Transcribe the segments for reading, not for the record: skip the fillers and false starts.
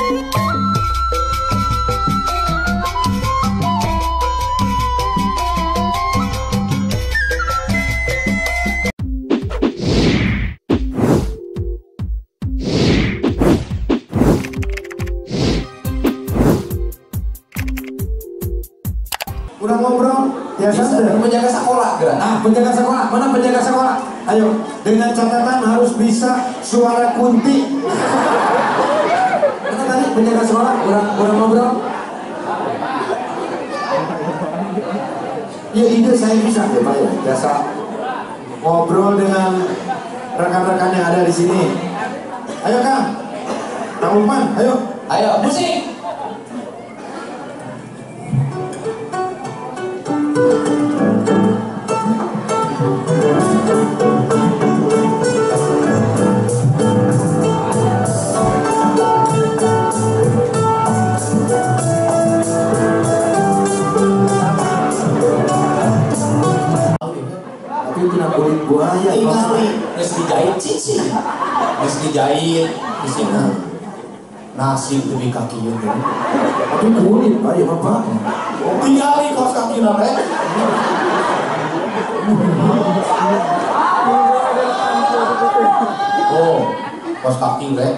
Udah ngobrol, biasa penjaga sekolah, gerak. Nah, penjaga sekolah, mana penjaga sekolah? Ayo, dengan catatan harus bisa suara kunti. Mana tadi penjaga sekolah? Udah ngobrol? Ya ide saya bisa ya Pak ya, biasa ngobrol dengan rekan-rekan yang ada di sini. Ayo Kang, Kang Lukman, ayo. Ayo, musik. Kulit buaya Terus dijahit cici, terus dijahit di sini nasi demi kaki itu. tapi kulit Pak ya Bapak. Tinggali kaos kaki nare. Oh, kaos kaki rek.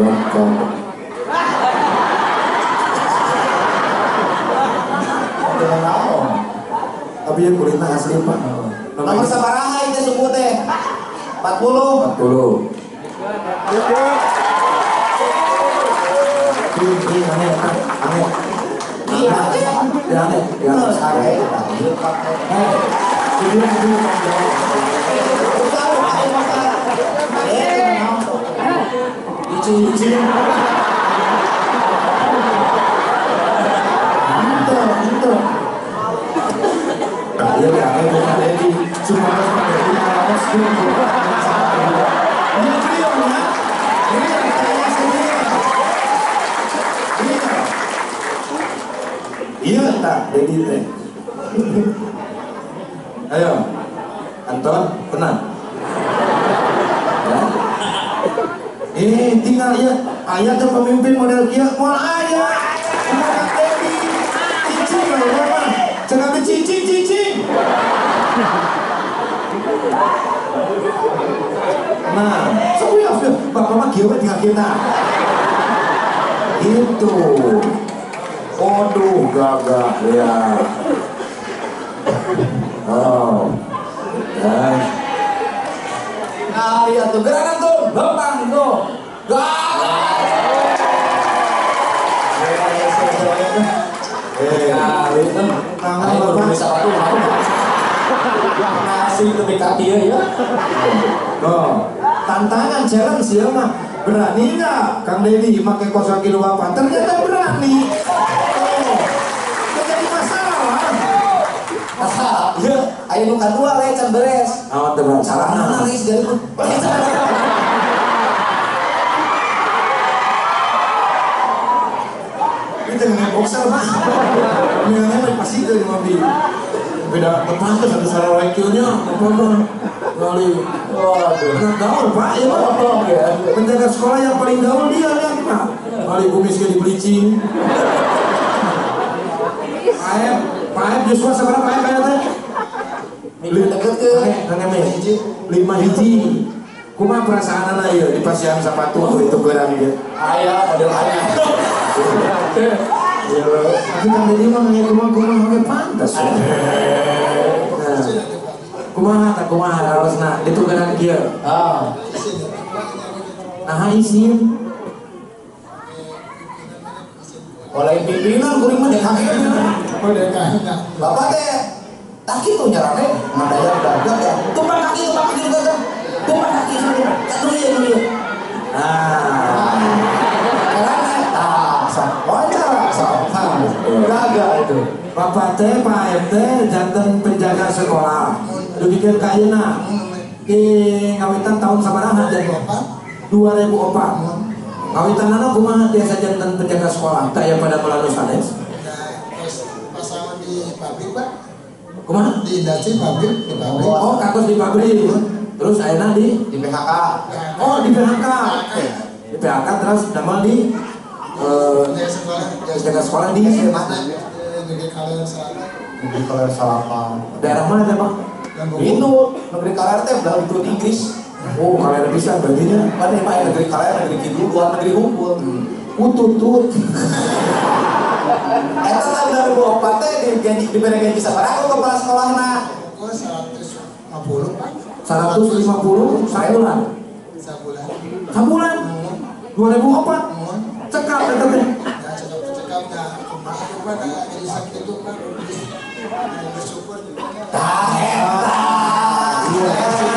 Tapi yang kulitnya asli Pak. Nomor sabaraha itu suku teh? 40. 40. Ini aneh. Iya, aneh. Ya, sare. Izin. Itu. Iya, bukan Dedi. Cuma Dedi kaos gitu. Ini videonya. Ini saya sendiri. Iya, tak Dedi teh. Ayo, Anton, tenang. Ya. Tinggal ya. Ayah tuh pemimpin model kia. Mau ayah. Mau Dedi. Cicing lah, Bapak. Jangan cicing. Nah, sudah Bapak mah kieu tinggal kita. Itu. Aduh, gagah ya. Oh. Nah, iya tuh gerakan tuh, lempang tuh. Nasi demi kaki ya. Tantangan challenge ya mah. Berani nggak Kang Dedi pakai kaos kaki lu Bapak? Ternyata berani. Jadi masalah. Ya, ayo nu kadua we can beres. Oh, terus salah Nangis dari ku. Kita nggak boxer Pak. Nggak pasti dari mobil. Beda tepat tuh satu salah IQ-nya apa kali. Waduh, nggak gaul Pak ya Pak. Penjaga sekolah yang paling gaul dia lihat Pak. Kali kumisnya di bleaching. Paep Joshua seberapa Paep kayaknya? Minggu deket ke. Paep 5 hiji. Kumaha perasaan anak ya di pasian sepatu itu gerang dia. Ayah, model ayah. Ya lo, tapi kan jadi mah nanya kumaha ge pantas. Kumaha harusna ditukeran kieu. Nah, isin. Oleh pimpinan kuring mah DKM-nya. Oh, DKM-nya. Bapak teh tak kitu nyarane mandaya dagang ya. Tumpang kaki dagang. Tumpang kaki dulu. Gagal itu. Bapak teh Pak RT janten penjaga sekolah. Demikian kayeuna. Ngawitan tahun sabaraha jadi 2004. Ngawitanana kumaha tiasa janten penjaga sekolah? Teh aya pada melalui sanes. Pasangan di pabrik Pak. Kumaha? Di industri pabrik di pabrik. Oh, katos di pabrik. Terus ayeuna di PHK. Oh, di PHK. Di PHK terus damel di jaga sekolah di mana? Negeri Kaler Selatan. Negeri Kaler Selatan. daerah mana teh Pak? Itu negeri Kaler teh udah itu Inggris. Oh kalau bisa baginya Mana Pak negeri Kaler negeri Kidul luar negeri hukum. utut. Eta lah udah bawa teh diberi gaji sabaraha ku kepala sekolahna. Gua 150 Pak. 150 sebulan. Sebulan. Sebulan 2004 cekap eta teh. Ya cekap-cekapnya kemarin Pak jadi sakit itu Pak. Bersyukur juga. Tah eta. Iya.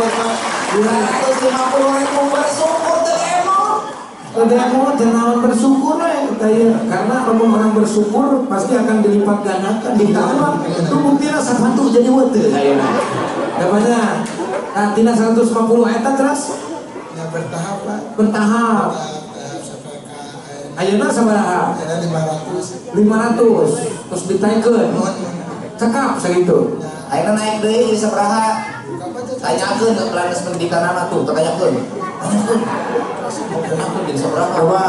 250.000 bersyukur teh emang. Udah mau jangan bersyukur karena orang bersyukur pasti akan dilipat gandakan ditambah itu buktinya sabantu jadi wete kayaknya namanya nah tina 150 eta terus Ya bertahap Pak. bertahap Sampai ke ayeuna sabaraha ada 500. 500 terus ditaikeun cekap sakitu Ayeuna naik deui jadi sabaraha? Tanyakeun ke Planas Pendidikan tuh, tanyakeun. Tanyakeun jadi sabaraha? coba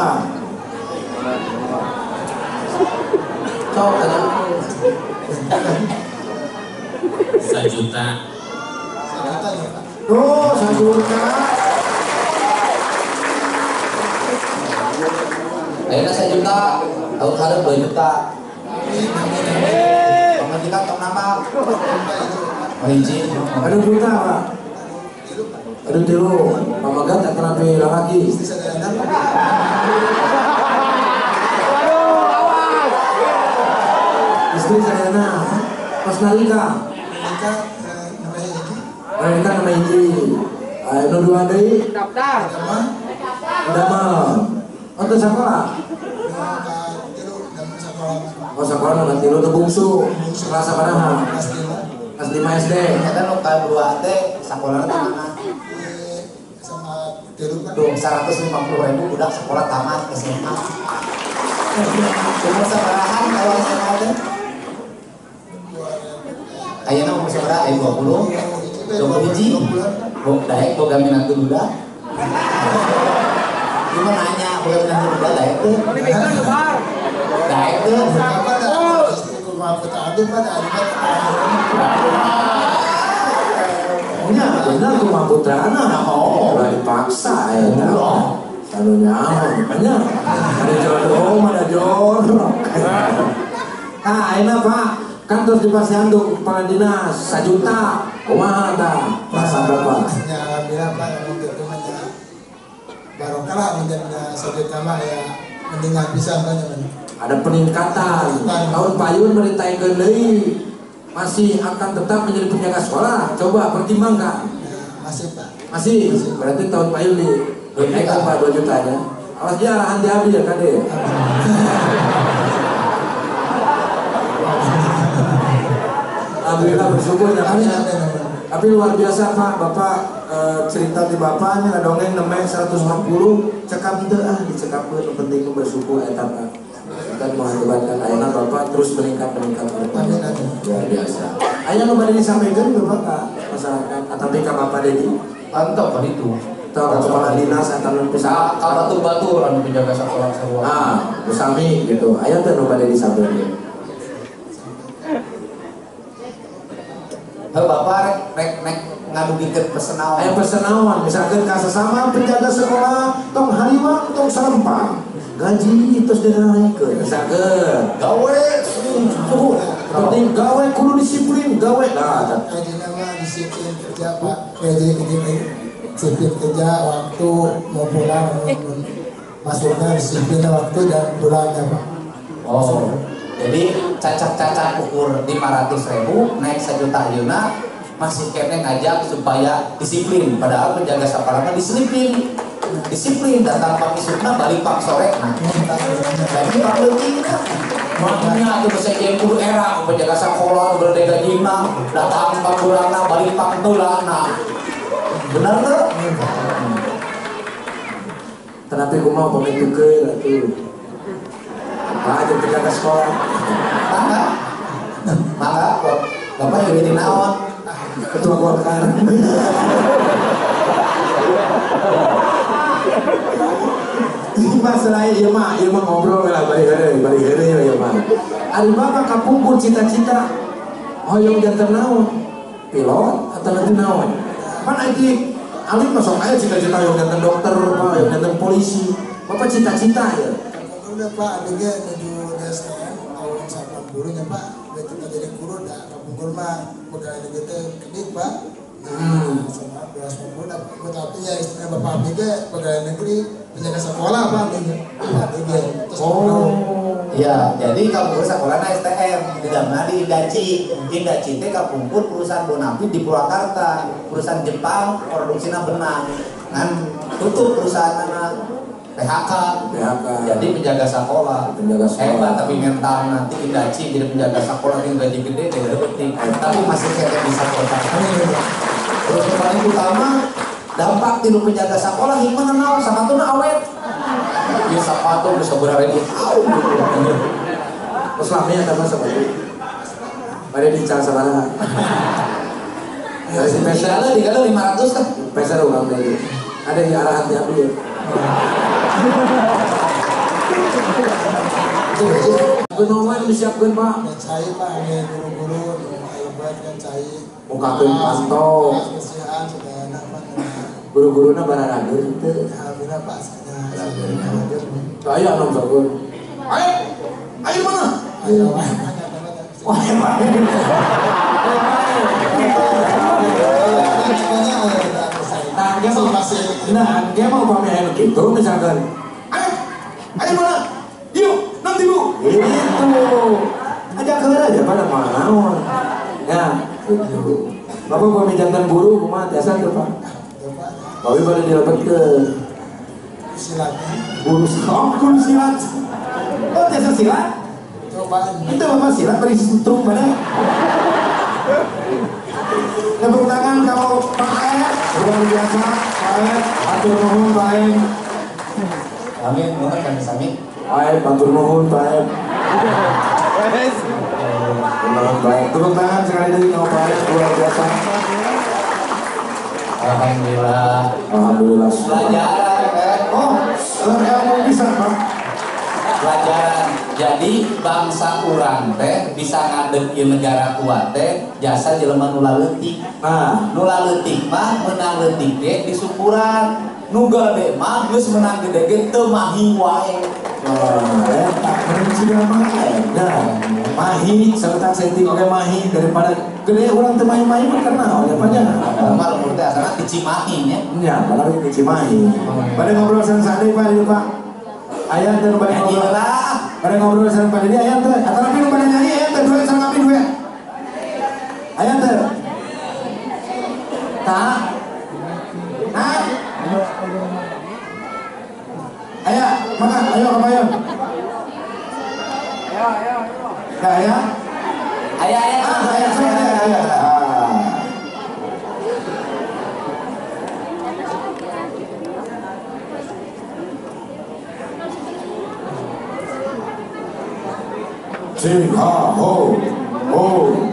Tanyakeun. 1 juta. Sejuta ya Pak. tuh 1 juta Ayeuna 1 juta, tahun kali 2 juta. Pemajikan tong nama. Hiji. aduh juta Pak aduh tilu pamagat tak kenapa lagi Bisa ada istri saya pas nalika nikah namanya ini. nalika nama hiji anu dua deui Pertama udah mah untuk sekolah tilu dan sekolah oh sekolah nu tilu teu bungsu kelas sabaraha kelas 5 kelas 5 SD Ternyata nu kadua teh sakolana teh mana? sama tilu Pak. Tuh 150.000 budak sekolah tamat SMA. Umur sabarahan kalau SMA teh? Ayeuna umur sabaraha? 20. 20 hiji. Bok daek boga minantu budak. Cuma nanya boga minantu budak daek teh. Daek teh. Apa ada istriku maafkan ada pada nya bener kumaha putrana Oh. udah dipaksa eta selalu nyaho makanya ada jodoh ada jorok nah ayeuna Pak kan terus dipasandung kepala dinas 1 juta kumaha tah rasa Bapak ya alhamdulillah Pak untuk itu hanya barokah lah menjadi sejuta mah ya mendingan bisa banyak. ada peningkatan tahun payun merintahkeun deui masih akan tetap menjadi penjaga sekolah coba pertimbangkan Masih Pak. masih berarti tahun payun di naikkan Pak 2 juta ya awas dia arahan diambil ya kade alhamdulillah bersyukur ya kan ya tapi luar biasa Pak Bapak cerita di Bapaknya dongeng namanya 150 cekap itu dicekapkeun penting bersyukur eta Pak kan mengakibatkan ayeuna Bapak terus meningkat Amin, amin. luar biasa aya nu bade disampaikan Bapak ka masyarakat atau ka Bapak Dedi Mantap kan itu. atau ka kepala dinas atau nu Bisa ka batu-batu anu penjaga sekolah sarua. usami gitu aya teh nu bade disampaikan Heuh Bapak rek ngadugikeun pesenawan. aya pesenawan misalkan ka sesama penjaga sekolah tong hariwang tong sarempang gaji terus dinaikkeun misalkan Gawe penting gawe kudu disiplin gawe nah Kayak nama disiplin kerja Pak. Kayak jadi disiplin kerja waktu mau pulang masuknya disiplin waktu dan pulangnya Pak. Oh, jadi cacat-cacat ukur 500.000 naik 1 juta ayeuna masih kene ngajak supaya disiplin padahal penjaga saparana disiplin datang pagi subuhna balik pang sore nah jadi pak leutik makanya tuh saya yang kudu era penjaga sekolah gede gajina datang pang bulana balik pang tulana benar tuh tetapi kumaha pamitukeun atuh apa aja penjaga sekolah mangga kok bapak jadi naon ketua Golkar mah selain ieu mah ngobrol lah bari heureuy ieu mah. Ari bapak kapungkur cita-cita hoyong janten naon? Pilot atau nanti naon? Pan aji alit masuk aya cita-cita hoyong janten dokter, hoyong janten polisi. Bapak cita-cita ya. Udah Pak, ada menuju STM tahun 80 nya Pak. Kita jadi guru dah kapungkur mah pegawai negeri teh kedik Pak. Sama 20 dah tapi ya istilah Bapak abdi pegawai negeri penjaga sekolah Pak terus ya, jadi kapungkur sekolahna STM tidak di Indaci teh kapungkur perusahaan Bonafit di Purwakarta, perusahaan Jepang produksinya benang kan tutup perusahaan PHK. Jadi penjaga sekolah hebat tapi mental nanti Indaci jadi penjaga sekolah yang gaji gede tapi masih kayak bisa kota. Terus yang paling utama dampak tilu penjaga sekolah hikmah naon sapatuna awet. Ieu sapatu geus sabaraha di Terus lamanya tambah sepatu. Pada dical sabaraha. si peser digala 500 kan. Peser ulang deui. Ada di arahan tiap dulu. Genoman disiapkeun Pak. cai Pak, ini guru-guru hebat kan cai. Mukakeun pantau. Bersihan supaya enak Pak. Guru-guruna bararageun teu. Alhamdulillah Pak. Aya anu sakeun. Ayo mana? Ayo. Wah, hebat. Dia mau pamer gitu misalkan. Ayo mana? Yuk, nanti Bu. Itu. Ajak heula aja pada manaon. Ya, gitu. Bapak pamit jantan buru kumaha tiasa teu Pak? Bapak pada dilepetkeun. Silat. Guru silat. Oh, tiasa silat? Cobaan. Itu Bapak silat beri strum pada. Tepuk tangan kalau Pak Ed, luar biasa, Pak Ed, atur nuhun Pak Ed. Amin, nuhun kami sami. Pak Ed, atur nuhun Pak Ed. Nuhun Pak Ed. Tepuk tangan sekali lagi kalau Pak Ed, luar biasa. Alhamdulillah. Alhamdulillah. Pelajaran Oh, ilmu bisa Pak. Pelajaran. Jadi bangsa urang teh bisa ngadeg ieu negara kuat teh jasa jelema nu leutik. Nah, Nu leutik mah meunang leutik ge di syukuran. Nu gede mah geus meunang gede ge teu mahi wae. sudah mahi, serta setting oke mahi daripada gede orang teu mahi mah karena oleh panjang. Kalau menurut saya asana di Cimahi nya. Ya, padahal di Cimahi. Pada ngobrol sama sadai Pak di Pak. Ayah teh pada ngobrol lah. Pada ngobrol sama Pak jadi ayah teh. Atau tapi lu pada nyanyi ayah teh dua sama kami dua. Ayah teh. Tak. Nah. Ayah, mana? Ayo apa ayo? Ayo. Ayah. Ayah. Sing ha ho ho.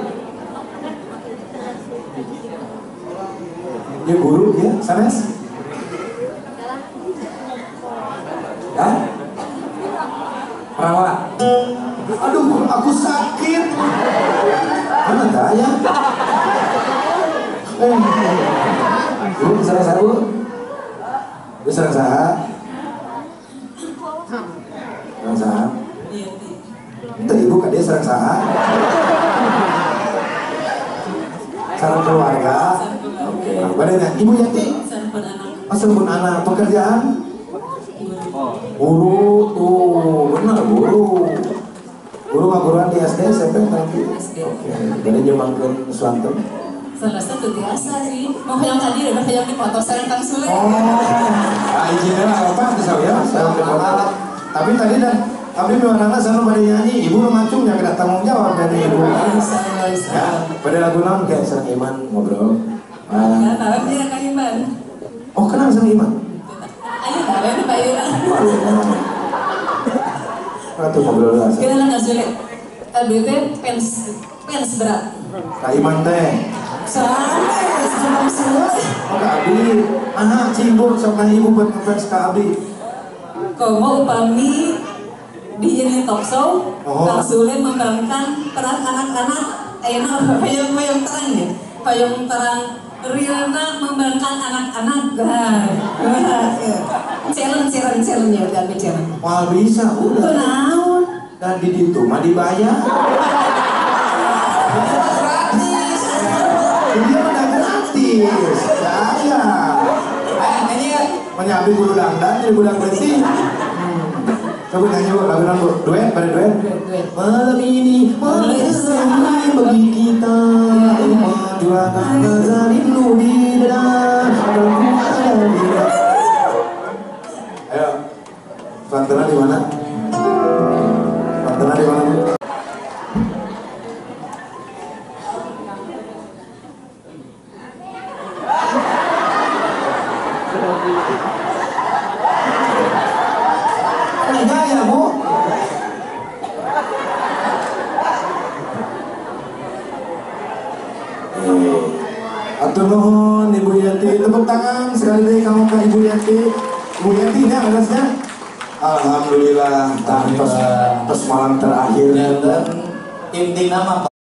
Dia guru dia, sanes? Ya? Perawat. Aduh, aku sakit. Mana daya? Bu, sarang Bu. Bu sarang saha? Sarang saha? Itu ibu kan dia sarang saha? Sarang keluarga. Oke. Badannya Ibu Yati. Sarang anak pekerjaan. Guru tuh, benar guru. Guru guruan di SD, SMP nanti. Oke. Jadi nyumbangkeun suanten. Salah satu biasa sih. Mau yang tadi udah yang di foto sareng Kang Sule. Oh. Izinnya apa tuh saya? Sarang di foto. Tapi tadi dan abdi memang sana pada nyanyi, ibu ngacung yang kena tanggung jawab dari ibu. Ya, pada lagu naon kayak sareng Iman ngobrol. Ya, tahu dia Kang Iman. Oh, kenal sareng Iman? Ayo tahu Pak Ira. Ratu ngobrol lah. Kenal Kang Sule. Abdi teh fans berat. Kak Iman teh. Sampai sebelum Sule. Oh, Kak Abdi, anak cimbur sama ibu buat ngefans Kak Abdi. Komo upami di ini talk show, Kang Sule memerankan peran anak-anak, ayeuna hoyong terang ya, hoyong terang Riana memerankan anak-anak. Challenge ya udah challenge. Wah bisa, udah. Naon? Dan di situ mah dibayar. Gratis. Dia udah gratis. Saya. Ini Menyambi bulu dangdang jadi budak besi. Coba nyanyi bu, lagu lagu duet, pada duet. Malam ini bersama bagi kita, dua kata rindu di dada. Ayo, partner di mana? Partner di mana? Gaya bu. Atur nuhun Ibu Yanti, tepuk tangan sekali lagi kamu ke Ibu Yanti. Ibu Yanti ini alasnya. Alhamdulillah, tos malam terakhir. dan inti nama